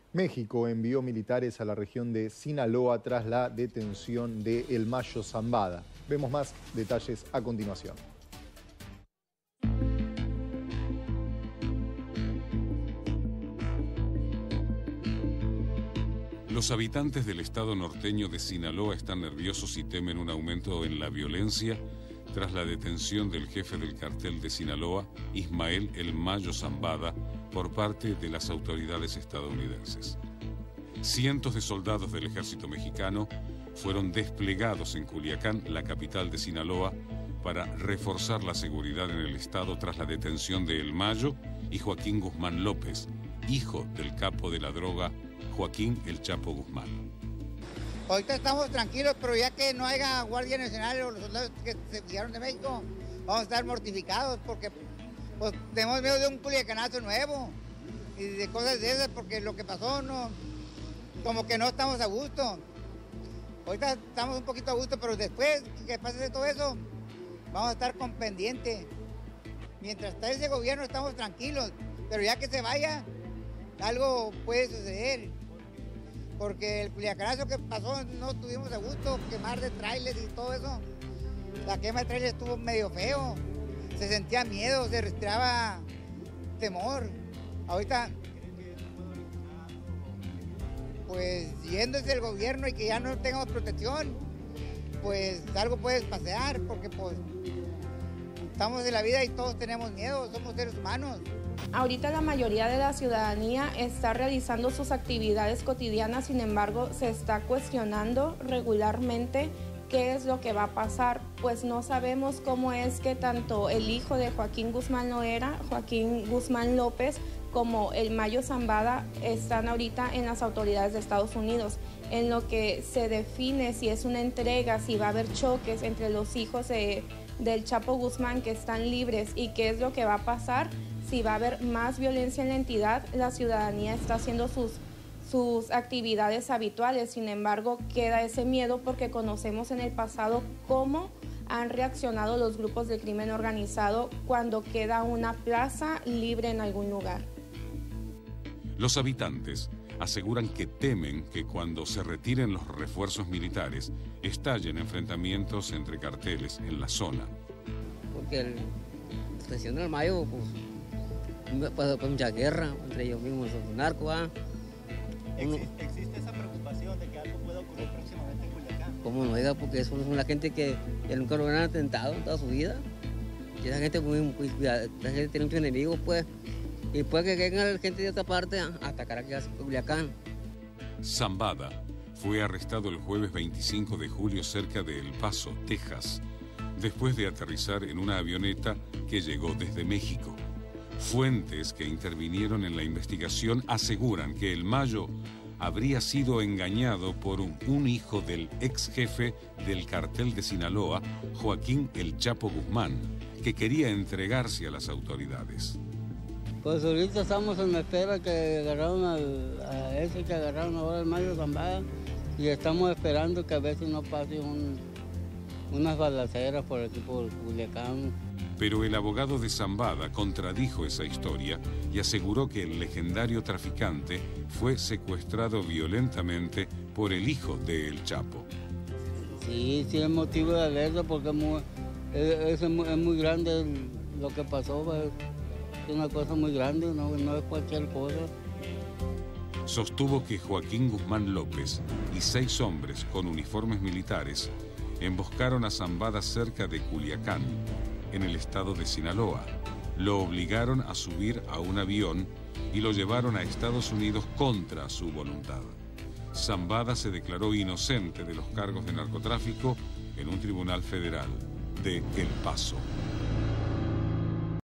México envió militares a la región de Sinaloa tras la detención de El Mayo Zambada. Vemos más detalles a continuación. Los habitantes del estado norteño de Sinaloa están nerviosos y temen un aumento en la violencia tras la detención del jefe del cartel de Sinaloa, Ismael El Mayo Zambada, por parte de las autoridades estadounidenses. Cientos de soldados del ejército mexicano fueron desplegados en Culiacán, la capital de Sinaloa, para reforzar la seguridad en el estado tras la detención de El Mayo y Joaquín Guzmán López, hijo del capo de la droga Joaquín El Chapo Guzmán. Ahorita estamos tranquilos, pero ya que no haya Guardia Nacional o los soldados que se llegaron de México, vamos a estar mortificados porque pues, tenemos miedo de un culiacanazo nuevo y de cosas de esas, porque lo que pasó, no, como que no estamos a gusto. Ahorita estamos un poquito a gusto, pero después que pase de todo eso, vamos a estar con pendiente. Mientras está ese gobierno estamos tranquilos, pero ya que se vaya, algo puede suceder. Porque el culiacanazo que pasó no estuvimos a gusto, quemar de trailers y todo eso. La quema de trailers estuvo medio feo, se sentía miedo, se respiraba temor. Ahorita, pues yéndose el gobierno y que ya no tengamos protección, pues algo puede pasar, porque pues estamos en la vida y todos tenemos miedo, somos seres humanos. Ahorita la mayoría de la ciudadanía está realizando sus actividades cotidianas, sin embargo, se está cuestionando regularmente qué es lo que va a pasar, pues no sabemos cómo es que tanto el hijo de Joaquín Guzmán Loera, Joaquín Guzmán López, como el Mayo Zambada están ahorita en las autoridades de Estados Unidos, en lo que se define si es una entrega, si va a haber choques entre los hijos del Chapo Guzmán que están libres y qué es lo que va a pasar. Si va a haber más violencia en la entidad, la ciudadanía está haciendo sus actividades habituales. Sin embargo, queda ese miedo porque conocemos en el pasado cómo han reaccionado los grupos del crimen organizado cuando queda una plaza libre en algún lugar. Los habitantes aseguran que temen que cuando se retiren los refuerzos militares estallen enfrentamientos entre carteles en la zona. Porque el presión del Mayo, pues mucha guerra entre ellos mismos, los narcos. ¿Existe esa preocupación de que algo pueda ocurrir próximamente en Culiacán? ¿Cómo no, oiga? Porque son una gente que nunca lo han atentado en toda su vida. Y esa gente esa gente tiene muchos enemigos, pues. Y puede que venga la gente de otra parte a atacar aquí a Culiacán. Zambada fue arrestado el jueves 25 de julio cerca de El Paso, Texas, después de aterrizar en una avioneta que llegó desde México. Fuentes que intervinieron en la investigación aseguran que El Mayo habría sido engañado por un hijo del ex jefe del cartel de Sinaloa, Joaquín El Chapo Guzmán, que quería entregarse a las autoridades. Pues ahorita estamos en espera que agarraron a ese que agarraron ahora, el Mayo Zambada, y estamos esperando que a veces no pase unas balaceras por aquí por Culiacán. Pero el abogado de Zambada contradijo esa historia y aseguró que el legendario traficante fue secuestrado violentamente por el hijo de El Chapo. Sí, es motivo de alerta porque es muy grande lo que pasó. Es una cosa muy grande, no es cualquier cosa. Sostuvo que Joaquín Guzmán López y 6 hombres con uniformes militares emboscaron a Zambada cerca de Culiacán, en el estado de Sinaloa. Lo obligaron a subir a un avión y lo llevaron a Estados Unidos contra su voluntad. Zambada se declaró inocente de los cargos de narcotráfico en un tribunal federal de El Paso.